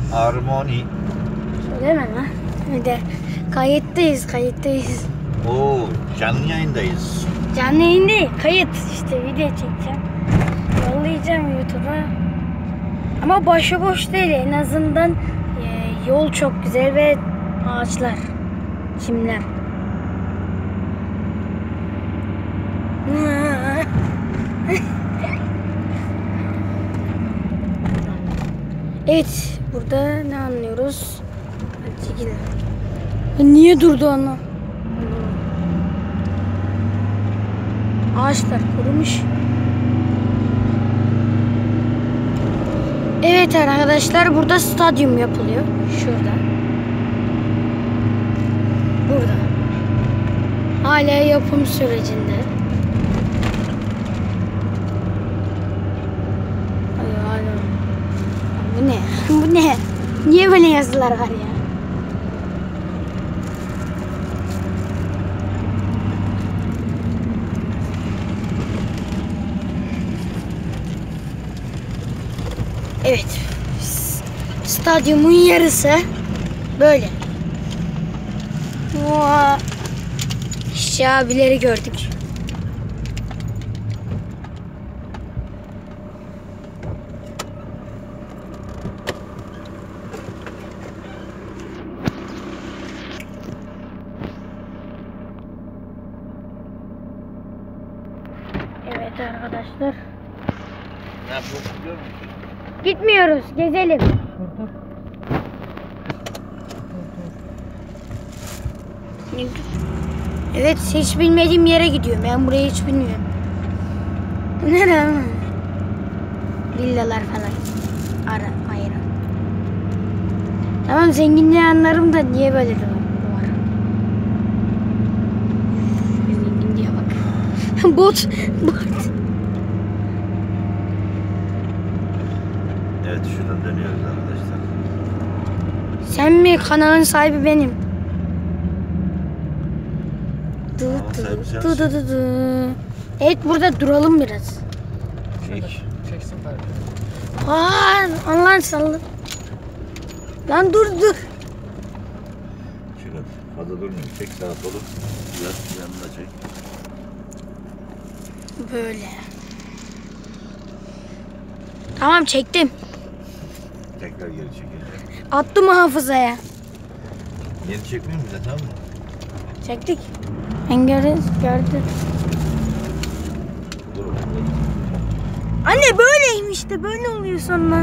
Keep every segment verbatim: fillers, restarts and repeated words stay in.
Harmoni. Söyleme lan. Bir de kayıttayız, kayıttayız. Oo, canlı yayındayız. Canlı yayın değil, kayıt. İşte video çekeceğim. Yollayacağım YouTube'a. Ama başıboş değil, en azından e, yol çok güzel ve ağaçlar, çimler. Evet, burada ne anlıyoruz? Hadi çekil. Niye durdu ana? Ağaçlar kurumuş. Evet arkadaşlar, burada stadyum yapılıyor. Şurada. Burada. Hala yapım sürecinde. Ay, hala. Bu ne? Bu ne? Niye böyle yazılar var ya? Evet. Stadyumun yarısı böyle. Oha. İşçi abileri gördük. Evet arkadaşlar. Ne yapıyorsun biliyor musun? Gitmiyoruz, gezelim. Evet, hiç bilmediğim yere gidiyorum. Ben burayı hiç bilmiyorum. Nere? Villalar falan. Ara, hayır. Tamam, zenginliği anlarım da niye böyle de var? Zenginliğe bak. Bot. Bot. Evet, şuradan dönüyoruz arkadaşlar. Sen mi? Kanalın sahibi benim. Kanalın Dı sahibi dı sensin. dı dı dı dı. Evet, burada duralım biraz. Çek. Çeksin bari. Aa, Allah'ın sallı. Lan dur dur. Şurada fazla durmuyor. Çek sağa solu. Biraz yanına çek. Böyle. Tamam, çektim. Tekrar geri çekeceğim. Attım hafızaya. Geri çekmiyor mu bize, tamam mı? Çektik. Ben gördüm. gördüm. Dur oğlum. Anne böyleymiş de böyle oluyor sonra.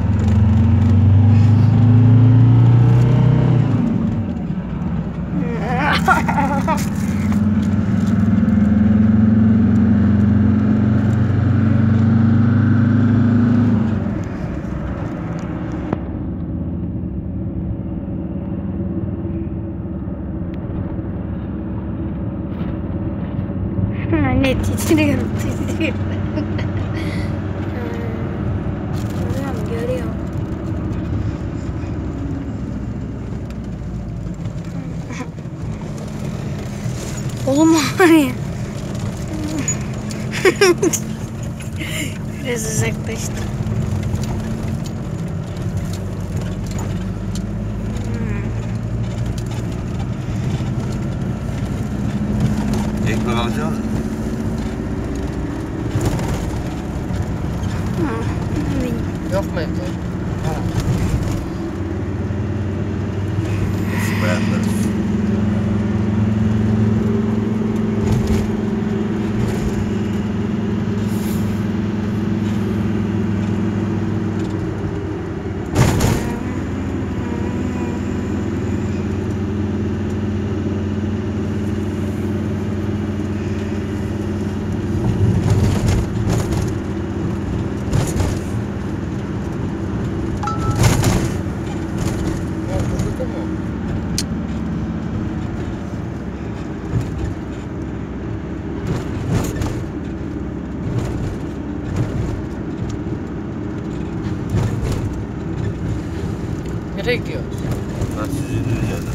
Anne titriyorum, titriyorum. Görüyorum, görüyorum. Oğlum var ya. Biraz uzaklaştı. Ekmek alacağız mı? Yok mu evde? Ha. Bayanlarız. Nereye gidiyoruz? Ben sizi dinleyeceğim.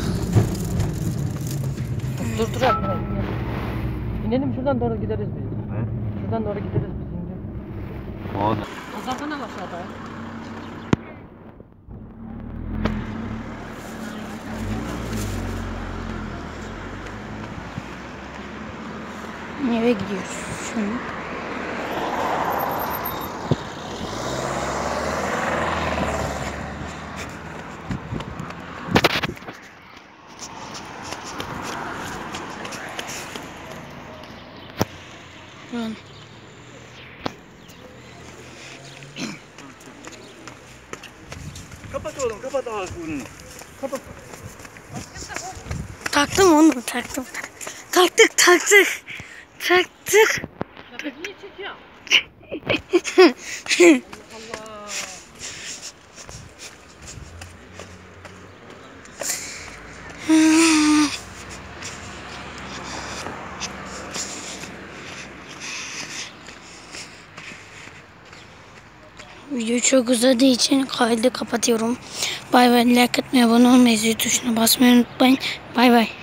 Dur dur abi. İnelim şuradan doğru gideriz biz. Ne? Şuradan doğru gideriz biz ince. O da. Azardan al aşağıda. Eve gidiyoruz. Şimdi. Run. Kapat oğlum, kapat ağzını. Kapat. Taktım onu, taktım. Taktık, taktık. Taktık. Ya ben niye çekiyorum? Allah. Video çok uzadığı için kaydı kapatıyorum. Bay bay, like atmayı, abone olmayı, zil tuşuna basmayı unutmayın. Bay bay.